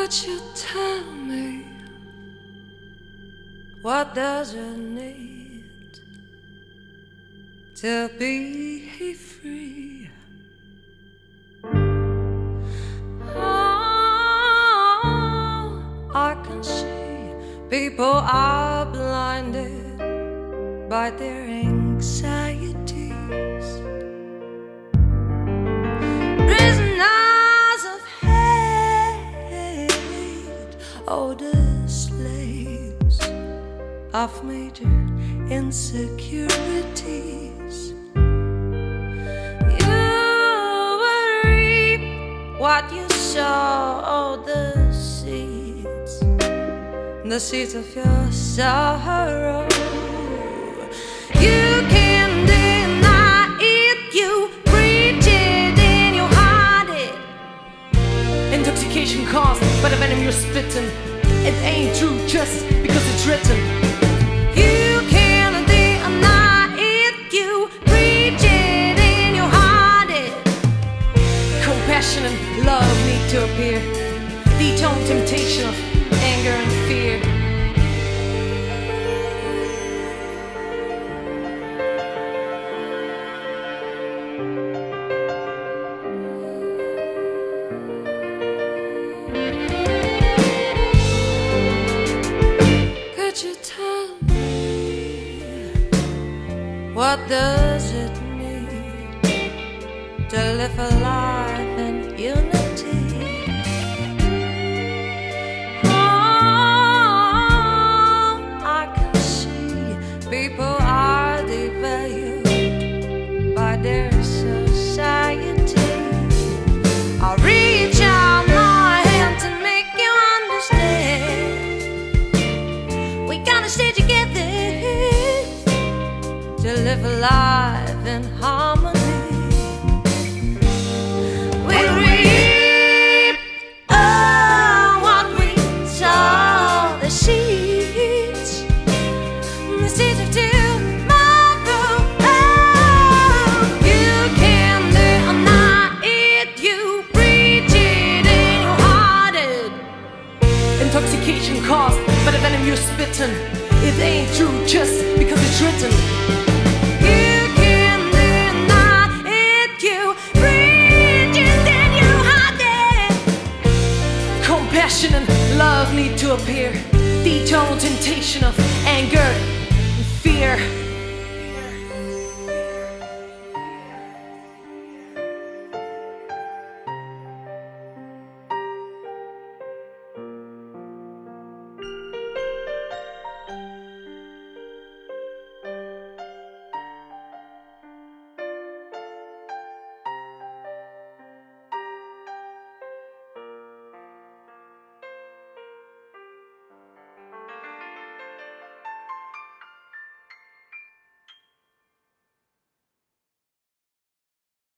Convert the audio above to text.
Could you tell me, what does it need to be free? Oh, I can see people are blinded by their anxieties, prisoners of hate, older slaves of major insecurities. You will reap what you sow, oh, the seeds of your sorrow. You can deny it, you preach it, and you hide it. Intoxication caused by the venom you're spitting. It ain't true just because it's written. You can deny it, you preach it, and you hide it. Compassion and love need to appear. Detone temptation of anger and fear. Could you tell me, what does it need to live a life in unity? Oh, I can see people are devalued by their society. I'll reach out my hand to make you understand. We gotta stay together to live a life in harmony. We'll reap what we sow, the seeds of tomorrow. Oh, you can deny it, you preach it, and you hide it. Intoxication caused by the venom you're spitting. It ain't true just because it's written. You can deny it, you preach it, and you hide it. Compassion and love need to appear. Detone temptation of anger and fear.